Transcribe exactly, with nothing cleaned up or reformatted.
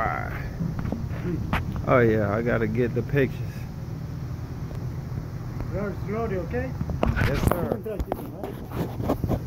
right. Oh yeah, I gotta get the pictures. Slowly, okay? Yes, sir.